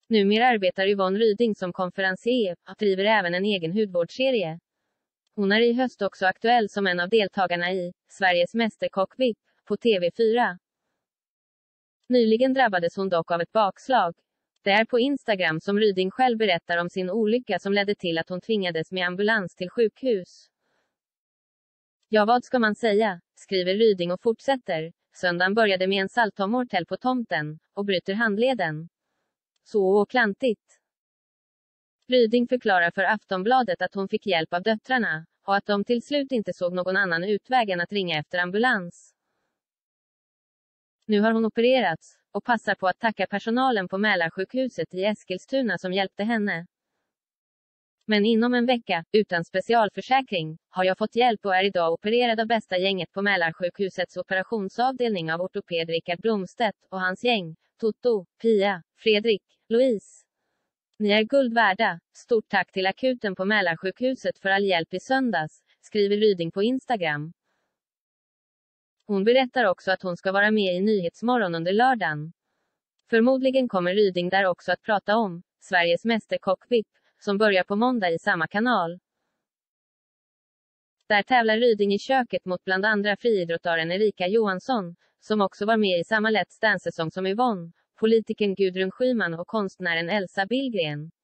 Numera arbetar Yvonne Ryding som konferencier och driver även en egen hudvårdsserie. Hon är i höst också aktuell som en av deltagarna i Sveriges Mästerkock VIP på TV4. Nyligen drabbades hon dock av ett bakslag. Det är på Instagram som Ryding själv berättar om sin olycka som ledde till att hon tvingades med ambulans till sjukhus. Ja, vad ska man säga, skriver Ryding och fortsätter. Söndagen började med en saltomortel på tomten och bryter handleden. Så klantigt. Ryding förklarar för Aftonbladet att hon fick hjälp av döttrarna och att de till slut inte såg någon annan utväg än att ringa efter ambulans. Nu har hon opererats och passar på att tacka personalen på Mälarsjukhuset i Eskilstuna som hjälpte henne. Men inom en vecka, utan specialförsäkring, har jag fått hjälp och är idag opererad av bästa gänget på Mälarsjukhusets operationsavdelning av ortoped Rickard Blomstedt och hans gäng, Toto, Pia, Fredrik, Louise. Ni är guld värda. Stort tack till akuten på Mälarsjukhuset för all hjälp i söndags, skriver Ryding på Instagram. Hon berättar också att hon ska vara med i Nyhetsmorgon under lördagen. Förmodligen kommer Ryding där också att prata om Sveriges Mästerkock VIP, som börjar på måndag i samma kanal. Där tävlar Ryding i köket mot bland andra friidrottaren Erika Johansson, som också var med i samma Let's Dance-säsong som Yvonne, politikern Gudrun Schyman och konstnären Elsa Billgren.